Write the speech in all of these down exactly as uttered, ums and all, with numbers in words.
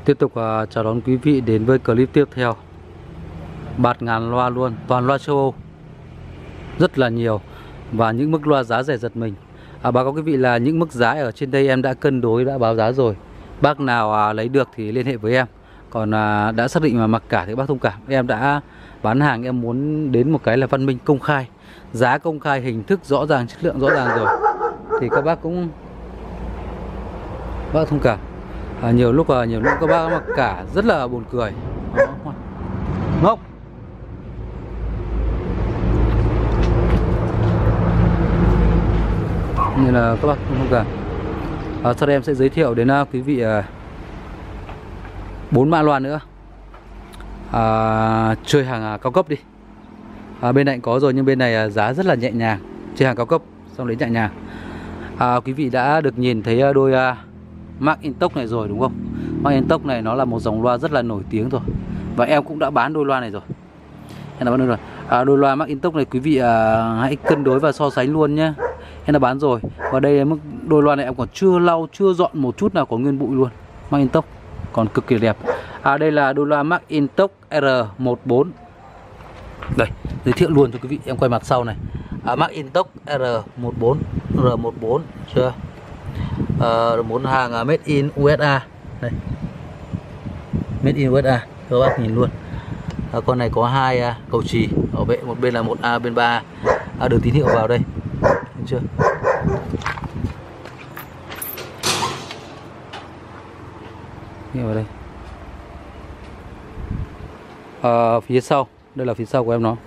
Tiếp tục uh, chào đón quý vị đến với clip tiếp theo. Bạt ngàn loa luôn, toàn loa châu Âu, rất là nhiều và những mức loa giá rẻ giật mình. À, báo cáo quý vị là những mức giá ở trên đây em đã cân đối, đã báo giá rồi. Bác nào à, lấy được thì liên hệ với em. Còn à, đã xác định mà mặc cả thì bác thông cảm. Em đã bán hàng, em muốn đến một cái là văn minh, công khai, giá công khai, hình thức rõ ràng, chất lượng rõ ràng rồi thì các bác cũng bác thông cảm. À, nhiều lúc à, nhiều lúc các bác mặc cả rất là buồn cười. Ngốc. Như là các bác không cả. À, sau đây em sẽ giới thiệu đến uh, quý vị bốn uh, mã loa nữa. À, chơi hàng uh, cao cấp đi. À, bên này có rồi nhưng bên này uh, giá rất là nhẹ nhàng. Chơi hàng cao cấp xong đấy nhẹ nhàng. À, quý vị đã được nhìn thấy uh, đôi uh, Mark Intox này rồi đúng không? Mark Intox này nó là một dòng loa rất là nổi tiếng rồi. Và em cũng đã bán đôi loa này rồi. Em đã bán đôi loa. À, đôi loa Mark Intox này quý vị uh, hãy cân đối và so sánh luôn nhé. Em đã bán rồi. Và đây mức đôi loa này em còn chưa lau, chưa dọn một chút nào có nguyên bụi luôn. Mark Intox còn cực kỳ đẹp. À, đây là đôi loa Mark Intox R mười bốn. Đây, giới thiệu luôn cho quý vị. Em quay mặt sau này. À, Mark Intox R mười bốn, R mười bốn chưa? À, muốn hàng made in u ét a. Đây. Made in u ét a. Các bác nhìn luôn. À, con này có hai uh, cầu chì bảo vệ, một bên là một A, bên ba A. À, đường tín hiệu vào đây. Thấy chưa? Nghe vào đây. À, phía sau, đây là phía sau của em nó.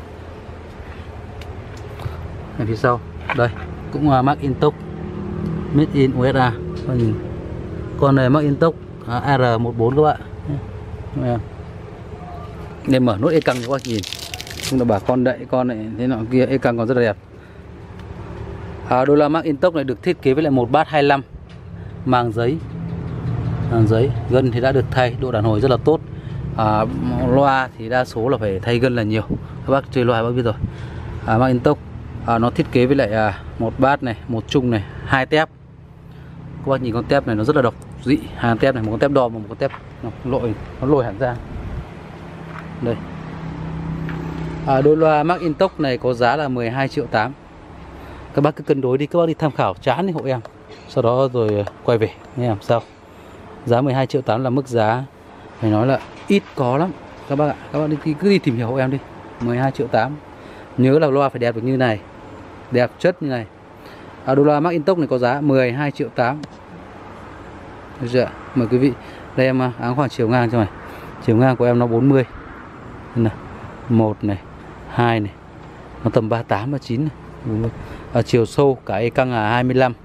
Ở phía sau, đây cũng uh, Mark Intox made in u ét a. Con này Mark Intox uh, R mười bốn các bạn. Nên mở nốt e căng cho các bác nhìn. Không là bà con đậy con này thế nọ kia, e căng còn rất là đẹp. À, đôi loa Mark Intox này được thiết kế với lại một bát hai mươi lăm màng giấy, màng giấy, gân thì đã được thay, độ đàn hồi rất là tốt. À, loa thì đa số là phải thay gân là nhiều, các bác chơi loa bác biết rồi. À, Mark Intox à, nó thiết kế với lại à, một bát này, một chung này, hai tép. Các bác nhìn con tép này nó rất là độc dị, hàng tép này, một con tép đỏ và một con tép nó lội, nó lồi hẳn ra. Đây. À, đôi loa Mark Intox này có giá là mười hai triệu tám. Các bác cứ cân đối đi, các bác đi tham khảo chán đi hộ em. Sau đó rồi quay về nghe làm sao. Giá mười hai triệu tám là mức giá phải nói là ít có lắm các bác ạ. Các bác đi, cứ đi tìm hiểu hộ em đi. mười hai triệu tám. Nhớ là loa phải đẹp được như này, đẹp chất như này. À, đôi loa Mark Intox này có giá mười hai triệu tám. Được chưa? Mời quý vị. Đây em áng khoảng chiều ngang cho mày. Chiều ngang của em nó bốn mươi. Đây này. một này, hai này. Nó tầm ba mươi tám, ba mươi chín này. À, chiều sâu cả e căng là hai mươi lăm.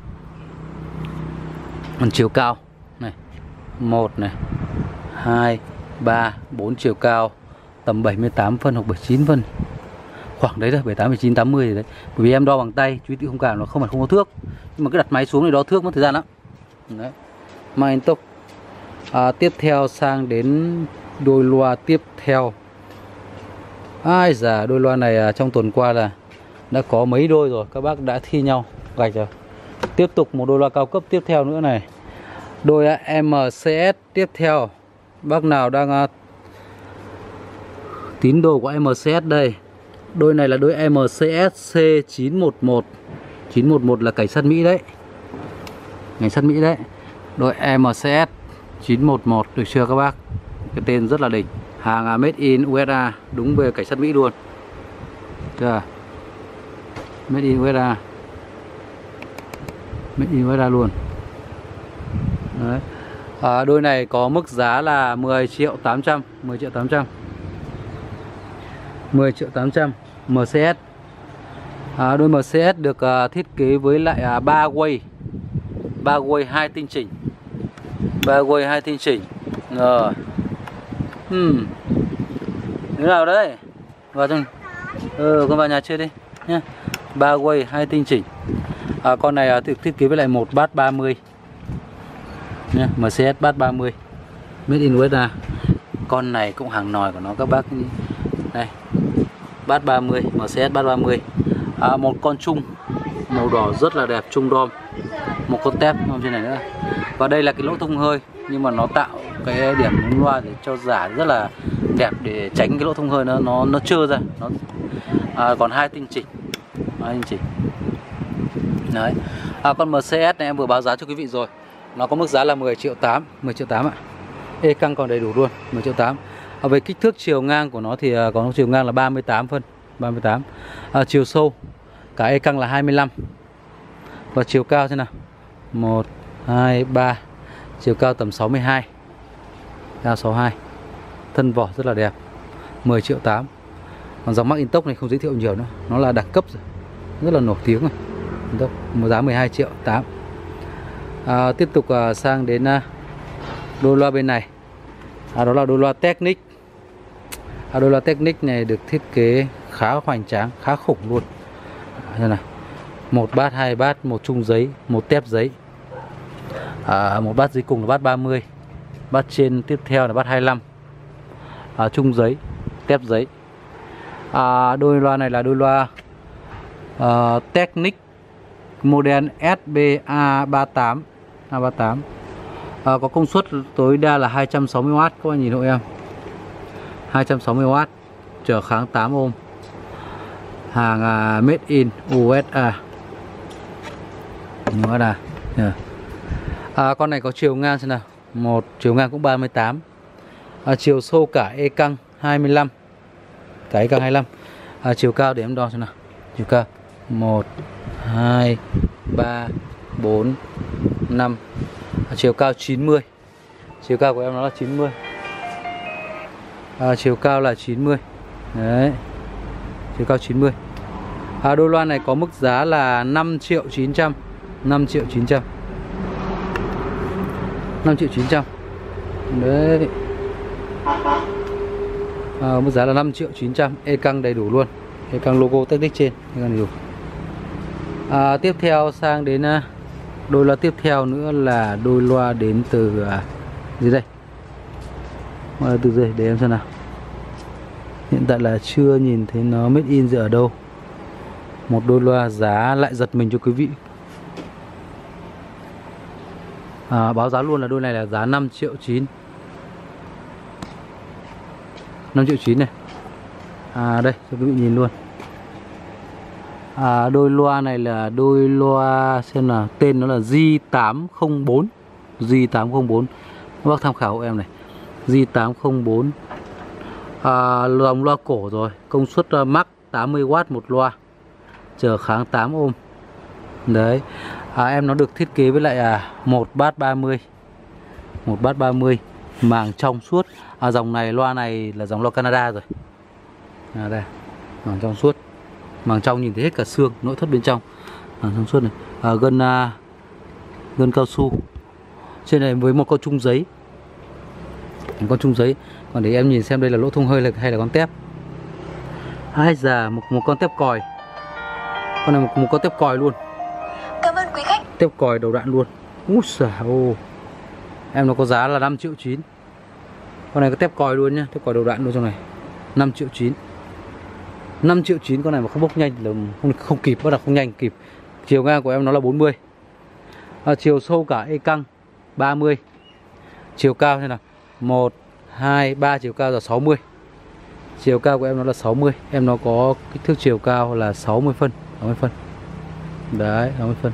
Còn chiều cao này, một này, hai, ba, bốn chiều cao tầm bảy mươi tám phân hoặc bảy mươi chín phân. Khoảng đấy thôi, bảy mươi tám, bảy mươi chín, tám mươi đấy. Bởi vì em đo bằng tay, chú ý không cảm, nó không phải không có thước. Nhưng mà cứ đặt máy xuống thì đo thước mất thời gian lắm. Đấy. Mark Intox. À, tiếp theo sang đến đôi loa tiếp theo. Ai già, đôi loa này à, trong tuần qua là đã có mấy đôi rồi, các bác đã thi nhau gạch rồi. Tiếp tục một đôi loa cao cấp tiếp theo nữa này. Đôi em xê ét tiếp theo. Bác nào đang uh, tín đồ của em xê ét đây. Đôi này là đôi em xê ét C chín một một. chín một một là cảnh sát Mỹ đấy. Cảnh sát Mỹ đấy. Đôi em xê ét chín một một, được chưa các bác? Cái tên rất là đỉnh. Hàng made in u ét a, đúng về cảnh sát Mỹ luôn. Chưa? Made in u ét a. Made in u ét a luôn. Đấy. À, đôi này có mức giá là mười triệu tám trăm. mười triệu tám trăm. mười triệu tám trăm. em xê ét. À, đôi em xê ét được uh, thiết kế với lại ba uh, quay. ba quay hai tinh chỉnh. ba quay hai tinh chỉnh. Rồi. Hmm. Thế nào đấy? Vào trong. Ừ, con vào nhà chơi đi nhé. ba quay hai tinh chỉnh. À, con này được thiết kế với lại một bát ba mươi. Nhé, em xê ét bát ba mươi. Made in u ét a. Con này cũng hàng nòi của nó các bác. Đây. Bát ba mươi, em xê ét bát ba mươi. À, một con chung màu đỏ rất là đẹp, chung đom. Một con tép trên này nữa. Và đây là cái lỗ thông hơi, nhưng mà nó tạo cái điểm núm loa để cho giả rất là đẹp, để tránh cái lỗ thông hơi nó nó nó trơ ra. Nó à, còn hai tinh chỉnh, hai tinh chỉnh. Đấy. À, con em xê ét này em vừa báo giá cho quý vị rồi. Nó có mức giá là mười triệu tám, mười triệu tám ạ. E căng còn đầy đủ luôn, mười triệu tám. À, về kích thước chiều ngang của nó thì có chiều ngang là ba mươi tám phân, ba mươi tám. À, chiều sâu cả e căng là hai mươi lăm. Và chiều cao thế nào? một, hai, ba. Chiều cao tầm sáu mươi hai. Cao sáu mươi hai. Thân vỏ rất là đẹp. mười triệu tám. Còn dòng McIntosh này không giới thiệu nhiều nữa, nó là đẳng cấp rồi, rất là nổi tiếng rồi. Một giá mười hai triệu tám. À, tiếp tục à, sang đến à, đôi loa bên này. À, đó là đôi loa Technics. À, đôi loa Technics này được thiết kế khá hoành tráng, khá khủng luôn. À, này. Một bát, hai bát, một chung giấy, một tép giấy. À, một bát dưới cùng là bát ba mươi. Bát trên tiếp theo là bát hai mươi lăm. À, chung giấy, tép giấy. À, đôi loa này là đôi loa uh, Technics model S B A ba mươi tám, A ba mươi tám. À, có công suất tối đa là hai trăm sáu mươi oát các bạn nhìn hộ em. hai trăm sáu mươi oát, trở kháng tám ohm. Hàng uh, made in u ét a. Nữa là yeah. À, con này có chiều ngang xem nào. Một chiều ngang cũng ba mươi tám. À, chiều sâu cả e căng hai mươi lăm. Cả e căng hai mươi lăm. À, chiều cao để em đo xem nào. Chiều cao một, hai, ba, bốn, năm. À, chiều cao chín mươi. Chiều cao của em nó là chín mươi. À, chiều cao là chín mươi. Đấy. Chiều cao chín mươi. À, đôi loa này có mức giá là năm triệu chín trăm. năm triệu chín trăm. năm triệu chín trăm. Đấy. À, mức giá là năm triệu chín trăm. E căng đầy đủ luôn. E căng logo Technics trên. E căng đầy đủ. À, tiếp theo sang đến đôi loa tiếp theo nữa là đôi loa đến từ à, gì đây? À, từ gì để em xem nào. Hiện tại là chưa nhìn thấy nó made in ở đâu. Một đôi loa giá lại giật mình cho quý vị. À, báo giá luôn là đôi này là giá năm triệu chín. năm triệu chín này. À, đây cho quý vị nhìn luôn. À, đôi loa này là đôi loa xem là tên nó là G tám không bốn. G tám không bốn. Các bác tham khảo hộ em này. G tám không bốn. À, dòng loa cổ rồi. Công suất max tám mươi oát một loa, trở kháng tám ohm. Đấy. À, em nó được thiết kế với lại à, một bát ba mươi. Một bát ba mươi. Màng trong suốt. À, dòng này loa này là dòng loa Canada rồi. À, đây. Màng trong suốt. Màng trong nhìn thấy hết cả xương, nội thất bên trong. Màng trong suốt này. À, gân à, gân cao su. Trên này với một con chung giấy. Một con chung giấy. Còn để em nhìn xem đây là lỗ thông hơi là, hay là con tép. Ai già, một, một con tép còi. Con này một, một con tép còi luôn. Cảm ơn quý khách. Tép còi đầu đạn luôn. Úi giời ơi. Em nó có giá là năm triệu chín. Con này có tép còi luôn nhá, tép còi đầu đạn luôn trong này. năm triệu chín. năm triệu chín, con này mà không bốc nhanh là không, không kịp, bắt đầu không nhanh kịp. Chiều ngang của em nó là bốn mươi. À, chiều sâu cả e căng ba mươi. Chiều cao thế nào? một, hai, ba, chiều cao là sáu mươi. Chiều cao của em nó là sáu mươi. Em nó có kích thước chiều cao là sáu mươi phân. sáu mươi phân. Đấy, sáu mươi phân.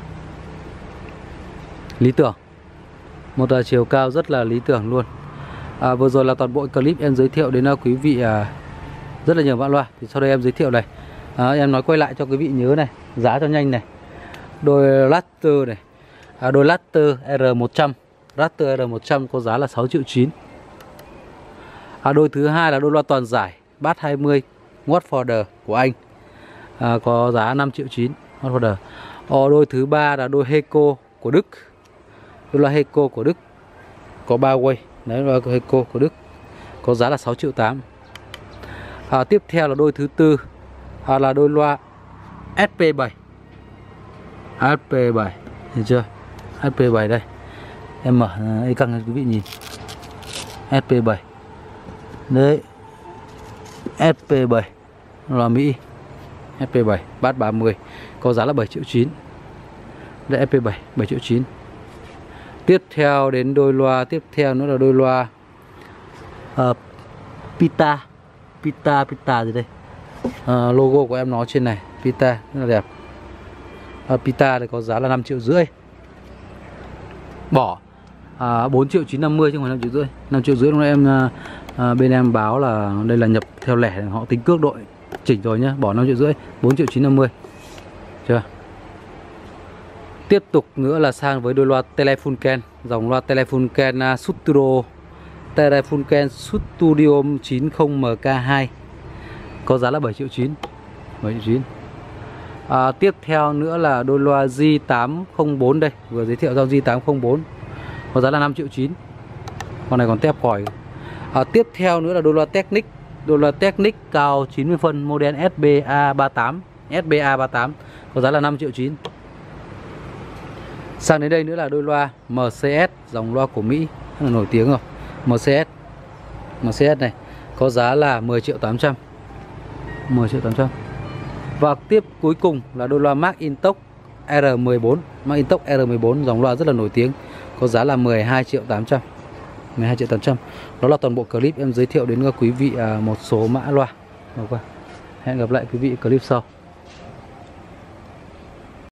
Lý tưởng. Một uh, chiều cao rất là lý tưởng luôn. À, vừa rồi là toàn bộ clip em giới thiệu đến uh, quý vị uh, rất là nhiều mã loa. Thì sau đây em giới thiệu này. À, em nói quay lại cho quý vị nhớ này, giá cho nhanh này. Đôi Raptor này. À, đôi Raptor R một trăm. Raptor R một trăm có giá là sáu triệu chín. À, đôi thứ hai là đôi loa toàn giải Bass hai mươi Watford của Anh. À, có giá năm triệu chín. Watford. À, đôi thứ ba là đôi Heco của Đức. Đôi loa Heco của Đức. Có ba quay. Đấy là Heco của Đức. Có giá là sáu triệu tám. À, tiếp theo là đôi thứ tư. À, là đôi loa S P bảy. S P bảy. Thấy chưa? S P bảy đây. Em mở e căng cho quý vị nhìn. S P bảy. Đấy. S P bảy là Mỹ. S P bảy Bass ba mươi. Có giá là bảy triệu chín. Đây S P bảy bảy triệu chín. Tiếp theo đến đôi loa tiếp theo nữa là đôi loa uh, Pita Pita Pita gì đây, uh, logo của em nó trên này, Pita rất là đẹp. uh, Pita thì có giá là năm triệu rưỡi, bỏ à, bốn triệu chín trăm năm mươi chứ không phải năm triệu rưỡi. Năm triệu rưỡi lúc nãy em à, à, bên em báo là đây là nhập theo lẻ, họ tính cước đội chỉnh rồi nhá, bỏ năm triệu rưỡi, bốn triệu chín trăm năm mươi. Chưa? Tiếp tục nữa là sang với đôi loa Telefunken, dòng loa Telefunken uh, Studio Telefunken Studio chín mươi M K hai, có giá là bảy triệu chín. bảy triệu chín. À, tiếp theo nữa là đôi loa G tám không bốn đây, vừa giới thiệu dòng G tám không bốn, có giá là năm triệu chín. Con này còn tép còi. À, tiếp theo nữa là đôi loa Technic, đôi loa Technic cao chín mươi phân, model S B A ba tám, S B A ba tám, có giá là năm triệu chín. Sang đến đây nữa là đôi loa M C S, dòng loa của Mỹ rất là nổi tiếng rồi. M C S, M C S này có giá là mười triệu tám trăm. mười triệu tám trăm. Và tiếp cuối cùng là đôi loa Mark Intox R mười bốn, Mark Intox R mười bốn, dòng loa rất là nổi tiếng, có giá là mười hai triệu tám trăm. mười hai triệu tám trăm. Đó là toàn bộ clip em giới thiệu đến quý vị một số mã loa. Hẹn gặp lại quý vị clip sau.